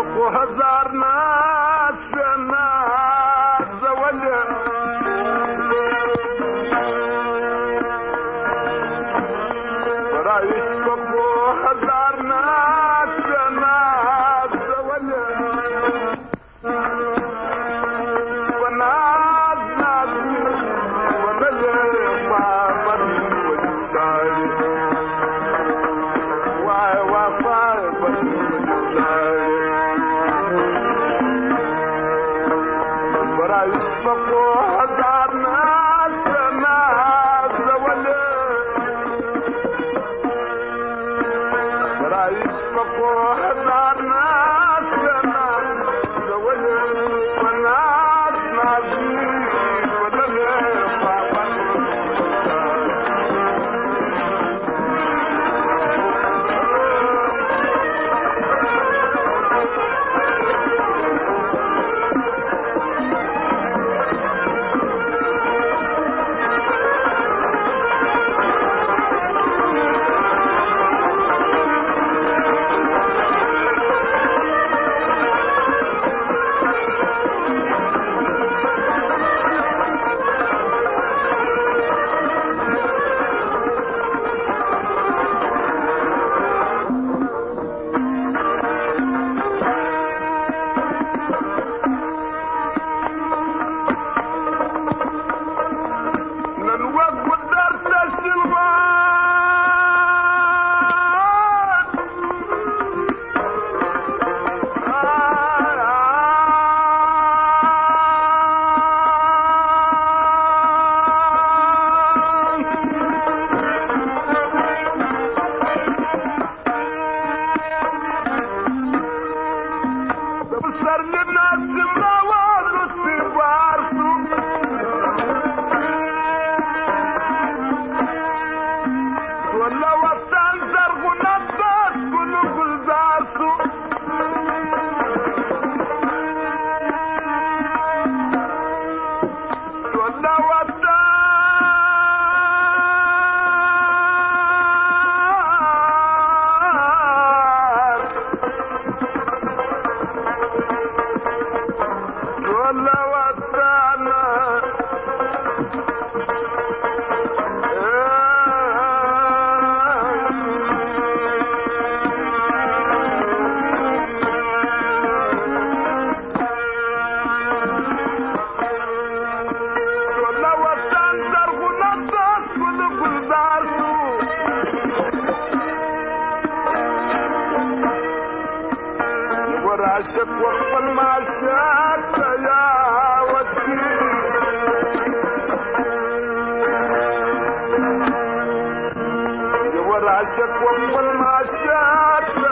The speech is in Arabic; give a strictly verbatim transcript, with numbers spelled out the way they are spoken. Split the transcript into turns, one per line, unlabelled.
فوق هزار ناس ناس زوجة برايش فوق هزار ناس ناس زوجة وناس ناس ونجر ما بدي وجداري واي وفاي بدي وجداري برايش فوق هزار ناس ناس زوجة برايش فوق هزار ناس ناس زوجة وناس ناس ونجر ما بدي وراشك وقف ما شاك يا وسيم وراشك وقف ما شاك